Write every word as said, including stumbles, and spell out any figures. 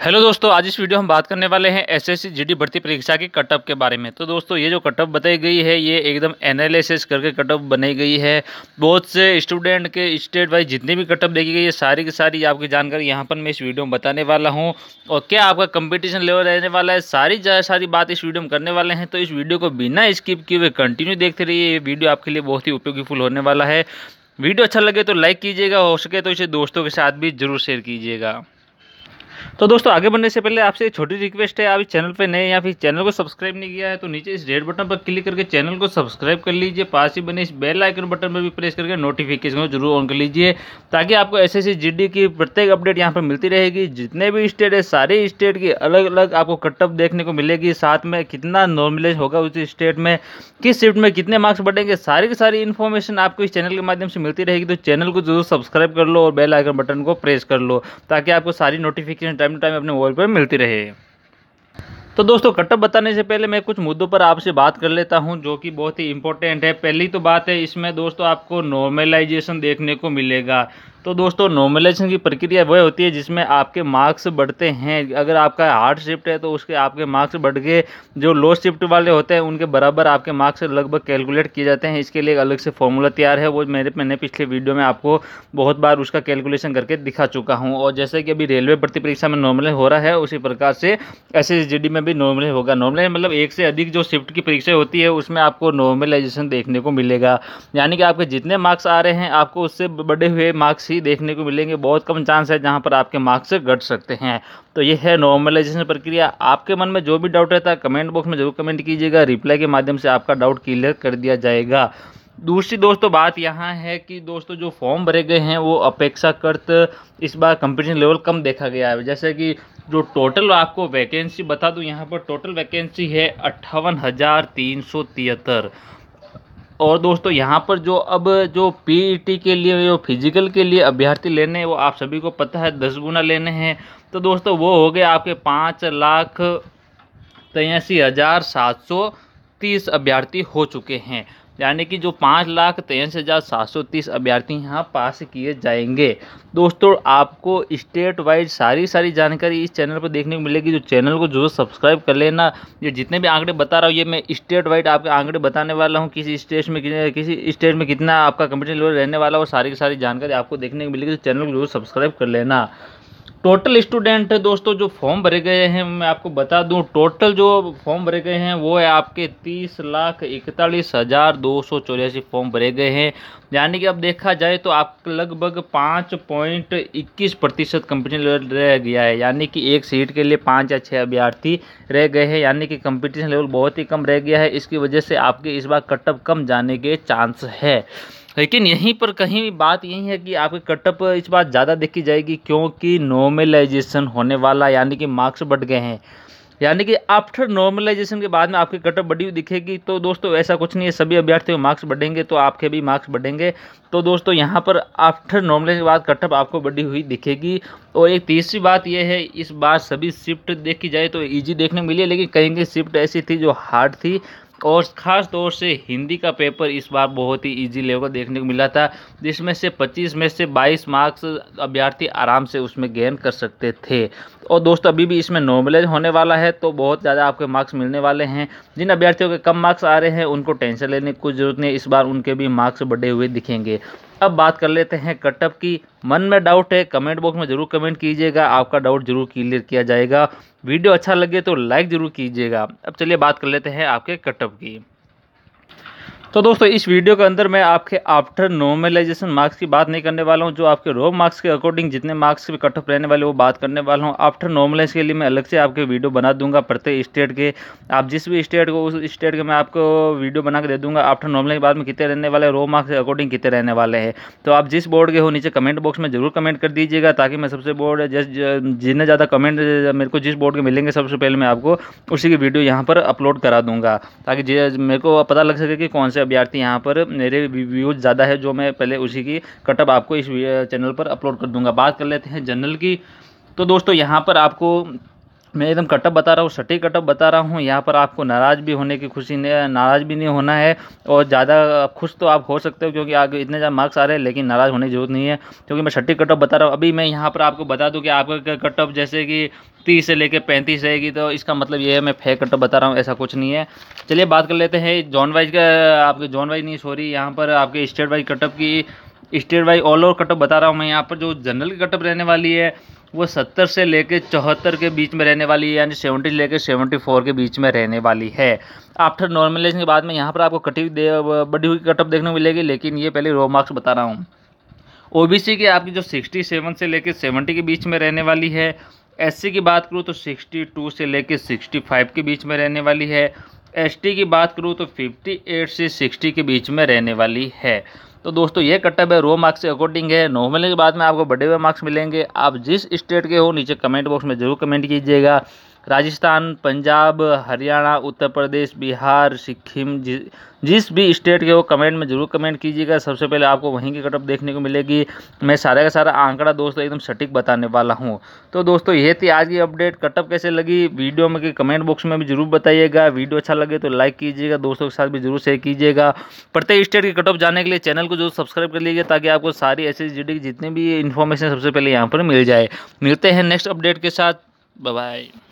Hello दोस्तों, आज इस वीडियो हम बात करने वाले हैं एसएससी जीडी भर्ती परीक्षा की कट ऑफ के बारे में। तो दोस्तों, ये जो कट ऑफ बताई गई है ये एकदम एनालिसिस करके कट ऑफ बनाई गई है। बहुत से स्टूडेंट के स्टेट वाइज जितनी भी कट ऑफ देखी गई है सारी की सारी आपकी जानकारी यहाँ पर मैं इस वीडियो में बताने वाला हूँ। और क्या आपका कंपटीशन लेवल रहने वाला है, सारी सारी बात इस वीडियो में करने वाले हैं। तो इस वीडियो को बिना स्किप किए हुए कंटिन्यू देखते रहिए। ये वीडियो आपके लिए बहुत ही उपयोगीफुल होने वाला है। वीडियो अच्छा लगे तो लाइक कीजिएगा, हो सके तो इसे दोस्तों के साथ भी जरूर शेयर कीजिएगा। तो दोस्तों, आगे बढ़ने से पहले आपसे एक छोटी रिक्वेस्ट है, आप इस चैनल पे नए या फिर चैनल को सब्सक्राइब नहीं किया है तो नीचे इस रेड बटन पर क्लिक करके चैनल को सब्सक्राइब कर लीजिए। पास ही बने इस बेल आइकन बटन पर भी प्रेस करके नोटिफिकेशन को जरूर ऑन कर लीजिए, ताकि आपको एसएससी जीडी की प्रत्येक अपडेट यहाँ पर मिलती रहेगी। जितने भी स्टेट है सारे स्टेट की अलग अलग आपको कट ऑफ देखने को मिलेगी, साथ में कितना नॉर्मलाइज होगा उस स्टेट में, किस शिफ्ट में कितने मार्क्स बढ़ेंगे, सारी की सारी इन्फॉर्मेशन आपको इस चैनल के माध्यम से मिलती रहेगी। तो चैनल को जरूर सब्सक्राइब कर लो और बेल आइकन बटन को प्रेस कर लो, ताकि आपको सारी नोटिफिकेशन टाइम टू टाइम अपने मोबाइल पर मिलती रहे। तो दोस्तों, कट ऑफ बताने से पहले मैं कुछ मुद्दों पर आपसे बात कर लेता हूं जो कि बहुत ही इंपॉर्टेंट है। पहली तो बात है, इसमें दोस्तों आपको नॉर्मलाइजेशन देखने को मिलेगा। तो दोस्तों, नॉर्मलाइजेशन की प्रक्रिया वह होती है जिसमें आपके मार्क्स बढ़ते हैं। अगर आपका हार्ड शिफ्ट है तो उसके आपके मार्क्स बढ़ के जो लो शिफ्ट वाले होते हैं उनके बराबर आपके मार्क्स लगभग कैलकुलेट किए जाते हैं। इसके लिए एक अलग से फॉर्मूला तैयार है, वो मेरे मैंने पिछले वीडियो में आपको बहुत बार उसका कैलकुलेशन करके दिखा चुका हूँ। और जैसे कि अभी रेलवे भर्ती परीक्षा में नॉर्मल हो रहा है, उसी प्रकार से एसएससी में भी नॉर्मल होगा। नॉर्मल मतलब एक से अधिक जो शिफ्ट की परीक्षा होती है उसमें आपको नॉर्मलाइजेशन देखने को मिलेगा। यानी कि आपके जितने मार्क्स आ रहे हैं आपको उससे बढ़े हुए मार्क्स ही देखने को मिलेंगे। बहुत कम चांस है जहां पर आपके मार्क्स घट सकते हैं। तो ये है नॉर्मलाइजेशन प्रक्रिया। आपके मन में जो भी डाउट रहता है कमेंट बॉक्स में जरूर कमेंट कीजिएगा, रिप्लाई के माध्यम से आपका डाउट क्लियर कर दिया जाएगा। दूसरी दोस्तों बात यहाँ है कि दोस्तों जो फॉर्म भरे गए हैं वो अपेक्षाकृत इस बार कंपटीशन लेवल कम देखा गया है। जैसे कि जो टोटल आपको वैकेंसी बता दूं, यहाँ पर टोटल वैकेंसी है अट्ठावन हज़ार तीन सौ तिहत्तर। और दोस्तों यहाँ पर जो अब जो पीईटी के लिए जो फिजिकल के लिए अभ्यर्थी लेने हैं वो आप सभी को पता है दस गुना लेने हैं। तो दोस्तों वो हो गए आपके पाँच लाख तिरासी हज़ार सात सौ तीस अभ्यर्थी हो चुके हैं। यानी कि जो पाँच लाख तिरासी हज़ार सात सौ तीस अभ्यर्थी यहाँ पास किए जाएंगे। दोस्तों, आपको स्टेट वाइज सारी सारी जानकारी इस चैनल पर देखने को मिलेगी। जो चैनल को जरूर सब्सक्राइब कर लेना। ये जितने भी आंकड़े बता रहा हूँ ये मैं स्टेट वाइज आपके आंकड़े बताने वाला हूँ। किसी स्टेट में किसी स्टेट में कितना आपका कंपटीशन लेवल रहने वाला है, सारी की सारी जानकारी आपको देखने को मिलेगी। तो चैनल को जरूर सब्सक्राइब कर लेना। टोटल स्टूडेंट दोस्तों जो फॉर्म भरे गए हैं मैं आपको बता दूं, टोटल जो फॉर्म भरे गए हैं वो है आपके तीस लाख इकतालीस हज़ार दो सौ चौरासी फॉर्म भरे गए हैं। यानी कि अब देखा जाए तो आप लगभग पाँच पॉइंट इक्कीस प्रतिशत कंपटीशन लेवल रह गया है। यानी कि एक सीट के लिए पाँच या छः अभ्यर्थी रह गए हैं। यानी कि कंपटीशन लेवल बहुत ही कम रह गया है। इसकी वजह से आपके इस बार कट ऑफ कम जाने के चांस है। लेकिन यहीं पर कहीं बात यही है कि आपके कट ऑफ इस बार ज़्यादा देखी जाएगी, क्योंकि नॉर्मलाइजेशन होने वाला, यानी कि मार्क्स बढ़ गए हैं। यानी कि आफ्टर नॉर्मलाइजेशन के बाद में आपकी कट ऑफ बढ़ी हुई दिखेगी। तो दोस्तों ऐसा कुछ नहीं है, सभी अभ्यर्थियों मार्क्स बढ़ेंगे तो आपके भी मार्क्स बढ़ेंगे। तो दोस्तों यहाँ पर आफ्टर नॉर्मलाइजेशन के बाद कट ऑफ आपको बढ़ी हुई दिखेगी। और एक तीसरी बात यह है, इस बार सभी शिफ्ट देखी जाए तो ईजी देखने को मिली है, लेकिन कहीं कहीं शिफ्ट ऐसी थी जो हार्ड थी। और ख़ास तौर से हिंदी का पेपर इस बार बहुत ही इजी लेवल देखने को मिला था, जिसमें से पच्चीस में से बाईस मार्क्स अभ्यर्थी आराम से उसमें गेन कर सकते थे। और दोस्तों अभी भी इसमें नॉर्मलाइज होने वाला है तो बहुत ज़्यादा आपके मार्क्स मिलने वाले हैं। जिन अभ्यर्थियों के कम मार्क्स आ रहे हैं उनको टेंशन लेने की कुछ ज़रूरत नहीं, इस बार उनके भी मार्क्स बढ़े हुए दिखेंगे। अब बात कर लेते हैं कट ऑफ की। मन में डाउट है कमेंट बॉक्स में जरूर कमेंट कीजिएगा, आपका डाउट जरूर क्लियर किया जाएगा। वीडियो अच्छा लगे तो लाइक जरूर कीजिएगा। अब चलिए बात कर लेते हैं आपके कट ऑफ की। तो दोस्तों इस वीडियो के अंदर मैं आपके आफ्टर नॉर्मलाइजेशन मार्क्स की बात नहीं करने वाला हूं। जो आपके रो मार्क्स के अकॉर्डिंग जितने मार्क्स के कट ऑफ रहने वाले वो बात करने वाला हूं। आफ्टर नॉर्मलाइज के लिए मैं अलग से आपके वीडियो बना दूंगा प्रत्येक स्टेट के। आप जिस भी स्टेट को उस स्टेट के मैं आपको वीडियो बना के दे दूंगा। आफ्टर नॉर्मलाइज के बाद में कितने रहने वाले, रो मार्क्स के अकॉर्डिंग कितने रहने वाले हैं। तो आप जिस बोर्ड के हो नीचे कमेंट बॉक्स में जरूर कमेंट कर दीजिएगा, ताकि मैं सबसे बोर्ड जस्ट जितने ज़्यादा कमेंट मेरे को जिस बोर्ड के मिलेंगे सबसे पहले मैं आपको उसी की वीडियो यहाँ पर अपलोड करा दूँगा, ताकि मेरे को पता लग सके कि कौन से अभ्यर्थी यहाँ पर मेरे व्यूज़ ज़्यादा है। जो मैं पहले उसी की कट ऑफ आपको इस चैनल पर अपलोड कर दूंगा। बात कर लेते हैं जनरल की। तो दोस्तों यहाँ पर आपको मैं एकदम कटअप बता रहा हूँ, सटीक कटअप बता रहा हूँ। यहाँ पर आपको नाराज़ भी होने की खुशी नहीं, नाराज़ भी नहीं होना है, और ज़्यादा खुश तो आप हो सकते हो क्योंकि आगे इतने ज़्यादा मार्क्स आ रहे हैं, लेकिन नाराज़ होने की जरूरत नहीं है क्योंकि मैं सटीक कटअप बता रहा हूँ। अभी मैं यहाँ पर आपको बता दूँ कि आपका कटअप जैसे कि तीस से लेकर पैंतीस रहेगी, तो इसका मतलब ये है मैं फेक कटअप बता रहा हूँ, ऐसा कुछ नहीं है। चलिए बात कर लेते हैं जोन वाइज का, आपके जोन वाइज नहीं सॉरी, यहाँ पर आपके स्टेट वाइज कटअप की, state wise all over cutoff बता रहा हूँ मैं। यहाँ पर जो जनरल की कटअप रहने वाली है वो सत्तर से लेकर चौहत्तर के बीच में रहने वाली है, यानी सत्तर से लेकर चौहत्तर के बीच में रहने वाली है। आफ्टर नॉर्मलाइजेशन के बाद में यहाँ पर आपको कटी बढ़ी हुई कटअप देखने को मिलेगी, लेकिन ये पहले रो मार्क्स बता रहा हूँ। ओबीसी की आपकी जो सड़सठ से लेकर सत्तर के बीच में रहने वाली है। एससी की बात करूँ तो बासठ से लेकर पैंसठ के बीच में रहने वाली है। एसटी की बात करूँ तो अट्ठावन से साठ के बीच में रहने वाली है। तो दोस्तों ये कटअप है, रो मार्क्स के अकॉर्डिंग है। नॉर्मल के बाद में आपको बढ़े हुए मार्क्स मिलेंगे। आप जिस स्टेट के हो नीचे कमेंट बॉक्स में जरूर कमेंट कीजिएगा। राजस्थान, पंजाब, हरियाणा, उत्तर प्रदेश, बिहार, सिक्किम, जि, जिस भी स्टेट के हो कमेंट में जरूर कमेंट कीजिएगा। सबसे पहले आपको वहीं की कटअप देखने को मिलेगी। मैं सारा का सारा आंकड़ा दोस्तों एकदम सटीक बताने वाला हूं। तो दोस्तों ये थी आज की अपडेट। कटअप कैसे लगी वीडियो में कि कमेंट बॉक्स में भी जरूर बताइएगा। वीडियो अच्छा लगे तो लाइक कीजिएगा, दोस्तों के साथ भी जरूर शेयर कीजिएगा। प्रत्येक स्टेट की कटअप जानने के लिए चैनल को जरूर सब्सक्राइब कर लीजिए ताकि आपको सारी ऐसी जीडी की जितनी भी इन्फॉर्मेशन सबसे पहले यहाँ पर मिल जाए। मिलते हैं नेक्स्ट अपडेट के साथ। Bye bye.